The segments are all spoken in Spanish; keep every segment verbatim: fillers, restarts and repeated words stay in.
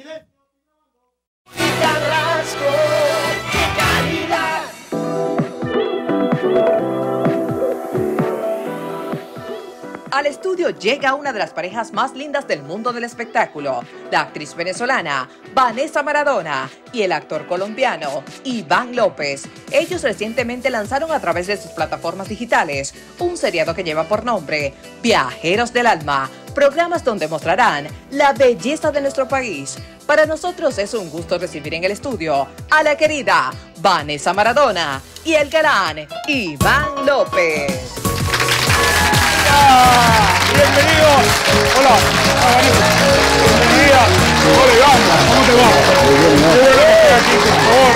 Carrasco, qué calidad. Al estudio llega una de las parejas más lindas del mundo del espectáculo, la actriz venezolana Vanessa Maradona y el actor colombiano Iván López. Ellos recientemente lanzaron a través de sus plataformas digitales un seriado que lleva por nombre Viajeros del Alma, programas donde mostrarán la belleza de nuestro país. Para nosotros es un gusto recibir en el estudio a la querida Vanessa Maradona y el galán Iván López. Bienvenido. Hola. Bienvenida. Hola, Iván. ¿Cómo te va? Qué bueno que estés aquí, por favor.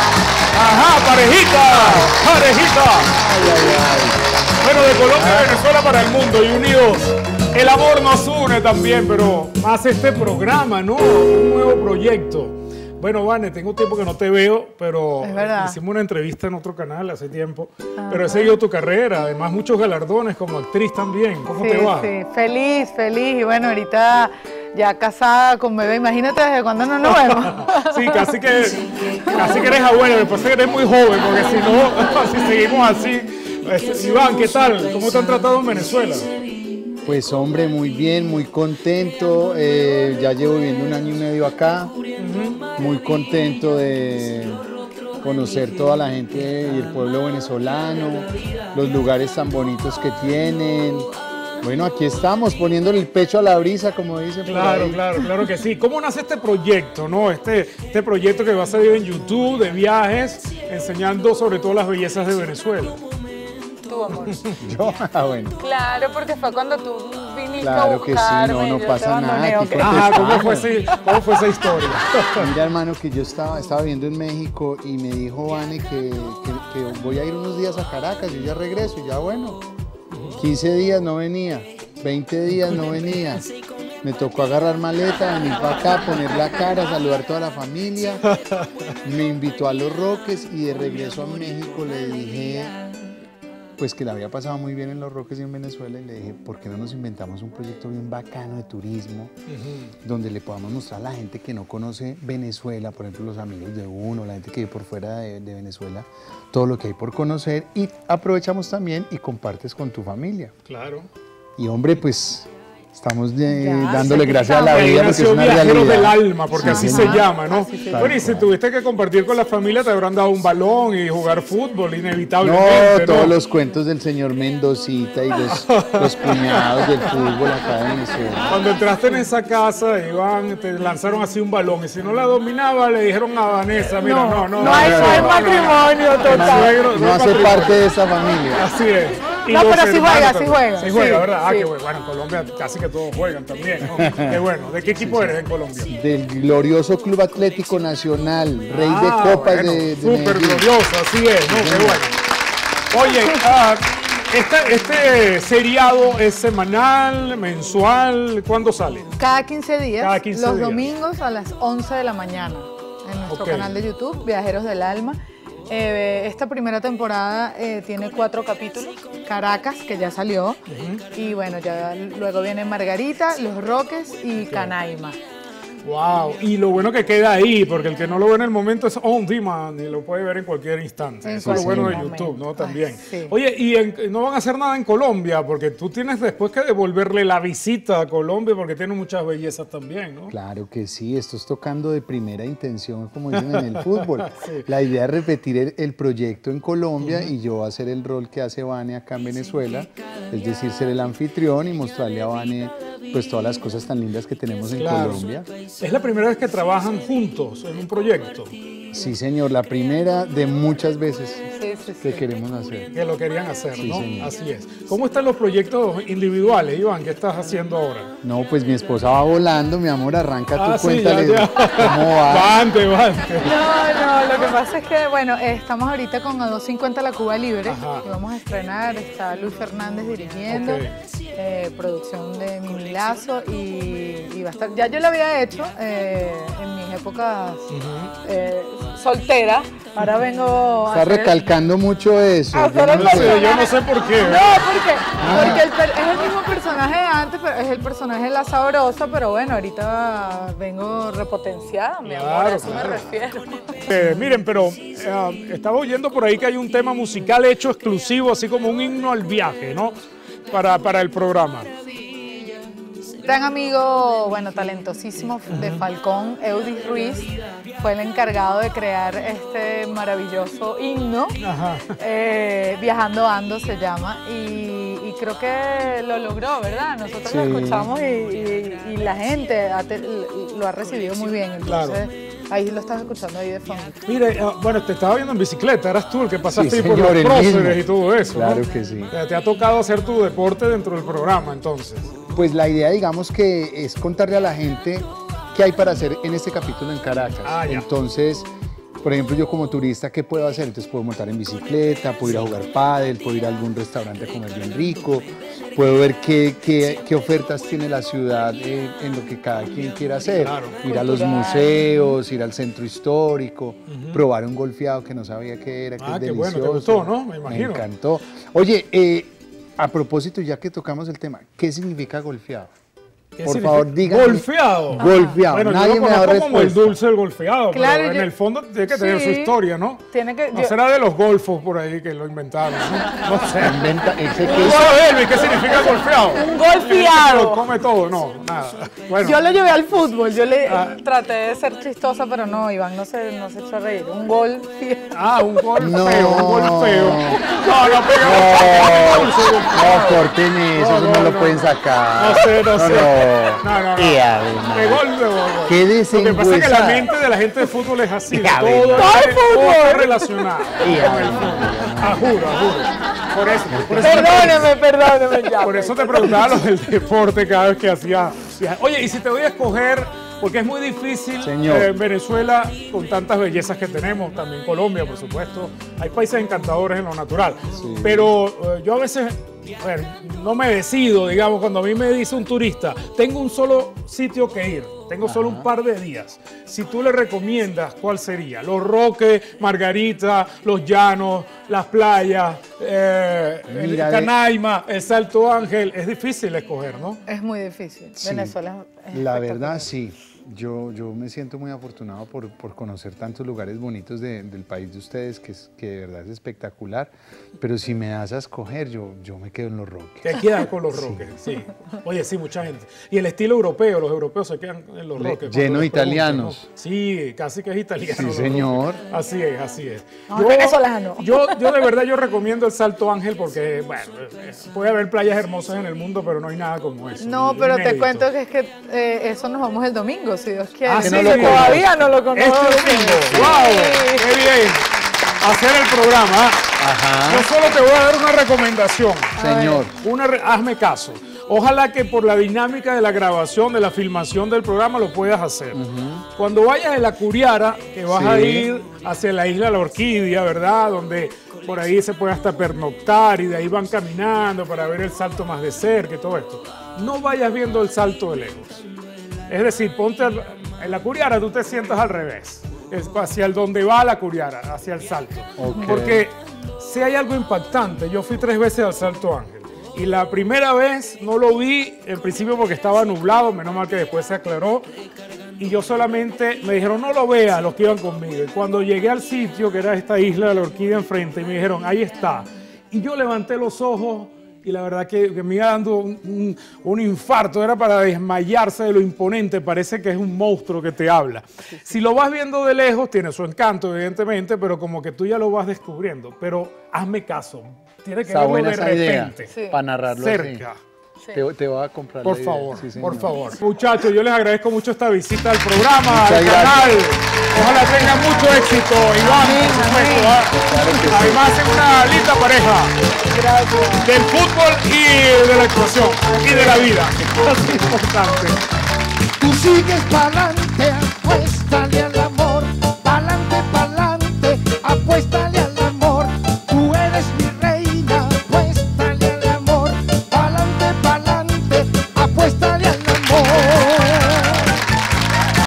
Ajá, parejita. Parejita. Ay, ay, ay. Bueno, de Colombia a Venezuela para el mundo y unidos. El amor nos une también, pero más este programa, ¿no? Un nuevo proyecto. Bueno, Vane, tengo tiempo que no te veo, pero hicimos una entrevista en otro canal hace tiempo. Ajá. Pero he seguido tu carrera, además muchos galardones como actriz también. ¿Cómo sí, te va? Sí, feliz, feliz. Y bueno, ahorita ya casada con bebé, imagínate desde cuándo no nos vemos. Sí, casi que, casi que eres abuela, después que eres muy joven, porque si no, si seguimos así. Este, Iván, ¿qué tal? ¿Cómo te han tratado en Venezuela? Pues hombre, muy bien, muy contento, eh, ya llevo viviendo un año y medio acá, uh-huh. Muy contento de conocer toda la gente y el pueblo venezolano, los lugares tan bonitos que tienen. Bueno, aquí estamos poniéndole el pecho a la brisa, como dicen. Claro, claro, claro que sí. ¿Cómo nace este proyecto, no? Este, este proyecto que va a salir en YouTube de viajes, enseñando sobre todo las bellezas de Venezuela. Tú, amor. Yo, ah, bueno. Claro, porque fue cuando tú viniste claro a buscarme. Claro que sí, no, no pasa nada. Okay. Ajá, ¿cómo fue, ese, ¿cómo fue esa historia? Mira, hermano, que yo estaba, estaba viviendo en México y me dijo Vane que, que, que voy a ir unos días a Caracas, yo ya regreso, y ya bueno, quince días no venía, veinte días no venía. Me tocó agarrar maleta, venir para acá, poner la cara, saludar a toda la familia. Me invitó a Los Roques y de regreso a México le dije pues que la había pasado muy bien en Los Roques y en Venezuela, y le dije, ¿por qué no nos inventamos un proyecto bien bacano de turismo, uh-huh. donde le podamos mostrar a la gente que no conoce Venezuela, por ejemplo, los amigos de uno, la gente que vive por fuera de, de Venezuela, todo lo que hay por conocer, y aprovechamos también y compartes con tu familia? Claro. Y hombre, pues estamos eh, dándole gracias a la vida porque es una Viajeros realidad. del Alma, porque sí, así sí, se ¿no? llama, ¿no? Sí, bueno, y si tuviste que compartir con la familia, te habrán dado un balón y jugar fútbol, inevitablemente. No, todos ¿no? los cuentos del señor Mendocita y los, los cuñados del fútbol acá de Venezuela. Cuando entraste en esa casa, Iván, te lanzaron así un balón, y si no la dominaba, le dijeron a Vanessa, mira, no, no, no. No, no hay, no hay matrimonio total. No, no hace parte de esa familia. Así es. Y no, pero sí juega, sí juega. Sí juega, sí, ¿verdad? Ah, sí. qué bueno. Bueno, en Colombia casi que todos juegan también, ¿no? Qué bueno. ¿De qué equipo sí, eres en Colombia? Del glorioso Club Atlético Nacional, rey ah, de copas bueno, de, de súper glorioso, así es, ¿no? Sí, qué bueno. Oye, uh, este, este seriado es semanal, mensual, ¿cuándo sale? Cada quince días, Cada quince los días. domingos a las once de la mañana, en nuestro okay. canal de YouTube, Viajeros del Alma. Eh, esta primera temporada eh, tiene cuatro capítulos, Caracas, que ya salió, uh-huh. y bueno, ya luego viene Margarita, Los Roques y okay. Canaima. Wow, y lo bueno que queda ahí, porque el que no lo ve en el momento es on demand y lo puede ver en cualquier instante. En Eso es lo bueno de YouTube, ¿no? También. Ay, sí. Oye, y en, no van a hacer nada en Colombia, porque tú tienes después que devolverle la visita a Colombia, porque tiene muchas bellezas también, ¿no? Claro que sí, esto es tocando de primera intención, como dicen en el fútbol. Sí. La idea es repetir el, el proyecto en Colombia uh-huh. y yo hacer el rol que hace Vane acá en Venezuela, es decir, ser el anfitrión y mostrarle a Vane pues todas las cosas tan lindas que tenemos en claro. Colombia. ¿Es la primera vez que trabajan juntos en un proyecto? Sí, señor, la primera de muchas veces sí, sí, que sí. queremos hacer. Que lo querían hacer, sí, ¿no? Señor. Así es. ¿Cómo están los proyectos individuales, Iván? ¿Qué estás haciendo ahora? No, pues mi esposa va volando, mi amor, arranca ah, tu sí, cuéntale ya, ya. cómo va. Vante, vante. No, no, lo que pasa es que, bueno, estamos ahorita con A doscientos cincuenta La Cuba Libre, Ajá. y vamos a estrenar, está Luis Fernández dirigiendo, okay. eh, producción de Mimi Lazo y, y va a estar, ya yo lo había hecho eh, en mis épocas uh-huh. eh, soltera, ahora vengo Está a hacer, recalcando mucho eso. a Yo no, sé, yo no sé por qué. No, porque, porque el per, es el mismo personaje de antes, pero es el personaje de la sabrosa, pero bueno, ahorita vengo repotenciada, mi Claro, amor, a eso claro. me refiero. Eh, miren, pero eh, estaba oyendo por ahí que hay un tema musical hecho exclusivo, así como un himno al viaje, ¿no? Para, para el programa. Gran amigo, bueno, talentosísimo de Falcón, Eudis Ruiz, fue el encargado de crear este maravilloso himno. Ajá. Eh, Viajando Ando se llama, y, y creo que lo logró, ¿verdad? Nosotros Sí. lo escuchamos y, y, y la gente ha te, lo ha recibido muy bien, entonces Claro. ahí lo estás escuchando ahí de fondo. Mire, uh, bueno, te estaba viendo en bicicleta, eras tú el que pasaste Sí, ahí por señor, los el próceres mismo. y todo eso, Claro ¿no? que sí. Te, te ha tocado hacer tu deporte dentro del programa, entonces. Pues la idea, digamos, que es contarle a la gente qué hay para hacer en este capítulo en Caracas. Ah, ya. Entonces, por ejemplo, yo como turista, ¿qué puedo hacer? Entonces puedo montar en bicicleta, puedo ir a jugar pádel, puedo ir a algún restaurante a comer bien rico, puedo ver qué, qué, qué ofertas tiene la ciudad eh, en lo que cada quien quiera hacer. Claro. Ir a los Cultural. museos, ir al centro histórico, probar un golfeado que no sabía qué era, que Ah, es qué bueno, delicioso. te gustó, ¿no? Me imagino. Me encantó. Oye, eh, a propósito, ya que tocamos el tema, ¿qué significa golfeado? ¿Qué Por significa? favor, dígame. Golfeado. Golfeado. Bueno, Nadie yo lo me da conozco como el respuesta. dulce del golfeado, Claro, pero en yo- el fondo tiene que tener Sí. su historia, ¿no? Tiene que, No yo- será de los golfos por ahí que lo inventaron, ¿no? No sé. Inventa, ese ¿Tú que sabes, Elvis, qué significa golfeado? Un golfeado. Lo come todo, no, nada. Bueno, yo lo llevé al fútbol, yo le Ah. traté de ser chistosa, pero no, Iván no se, no se echó a reír. Un gol ah, un golfeo, No. un golfeo. No, no, pega un dulce, No, corten eso, No, eso no, no, lo no. pueden sacar. No sé, no sé. No, No, no, no. Y a ver, De madre. gol, de gol. Qué Lo que pasa es que la desengüezada. mente de la gente de fútbol es así, Ya todo, ves. todo, Todo el fútbol. está relacionado Y a con el ver, fútbol. Ah, juro, ah, juro. Por eso, por eso, Perdóneme, perdóneme ya. por eso te preguntaba lo del deporte cada vez que hacía. Oye, y si te voy a escoger, porque es muy difícil Señor. eh, en Venezuela, con tantas bellezas que tenemos, también Colombia, por supuesto, hay países encantadores en lo natural, Sí. pero eh, yo a veces, a ver, no me decido, digamos, cuando a mí me dice un turista, tengo un solo sitio que ir, tengo solo un par de días. Si tú le recomiendas, ¿cuál sería? Los Roques, Margarita, Los Llanos, las playas, eh, el Mira, de- Canaima, el Salto Ángel. Es difícil escoger, ¿no? Es muy difícil. Sí. Venezuela es La espectacular. verdad, sí. Yo, yo me siento muy afortunado por, por conocer tantos lugares bonitos de- del país de ustedes, que, es, que de verdad es espectacular. Pero si me das a escoger, yo, yo me quedo en Los Roques. Te quedan con los Roques, sí. Oye, sí, mucha gente. Y el estilo europeo, los europeos se quedan en los Le- Roques. cuando lleno de les preguntan, italianos. ¿no? Sí, casi que es italiano. Sí, los señor. Roques. Así es, así es. No, venezolano. Yo, yo de verdad yo recomiendo el Salto Ángel porque, bueno, eh, puede haber playas hermosas en el mundo, pero no hay nada como eso. No, pero te Inédito. cuento que es que eh, eso nos vamos el domingo, si Dios quiere. Ah, que sí, no lo sí. Todavía no lo Este conozco. domingo, Sí. wow, qué bien. Hacer el programa. Ajá. Yo solo te voy a dar una recomendación. Señor. Una re- hazme caso. Ojalá que por la dinámica de la grabación, de la filmación del programa, lo puedas hacer. Cuando vayas a la Curiara, que vas Sí. a ir hacia la isla de la Orquídea, ¿verdad? Donde por ahí se puede hasta pernoctar y de ahí van caminando para ver el salto más de cerca y todo esto. No vayas viendo el salto de lejos. Es decir, ponte al- en la Curiara, tú te sientas al revés. Es hacia el donde va la Curiara, hacia el salto. Ok. Porque si hay algo impactante, yo fui tres veces al Salto Ángel. Y la primera vez no lo vi, en principio porque estaba nublado, menos mal que después se aclaró. Y yo solamente, me dijeron, no lo veas, los que iban conmigo. Y cuando llegué al sitio, que era esta isla de la Orquídea enfrente, y me dijeron, ahí está. Y yo levanté los ojos y la verdad que, que me iba dando un, un- un infarto, era para desmayarse de lo imponente, parece que es un monstruo que te habla. Si lo vas viendo de lejos, tiene su encanto, evidentemente, pero como que tú ya lo vas descubriendo. Pero hazme caso, tiene que Está verlo buena de esa idea repente, Sí. para narrarlo cerca. así. Te, te voy a comprar Por la idea. favor, Sí, señor. por favor. Muchachos, yo les agradezco mucho esta visita al programa, Muchas al gracias. canal. Ojalá tengan mucho éxito, Iván, por supuesto. ¿ah? Claro que sí. Además, es una linda pareja Gracias. del fútbol y de la actuación y de la vida. Es importante. Tú sigues para adelante, apuesta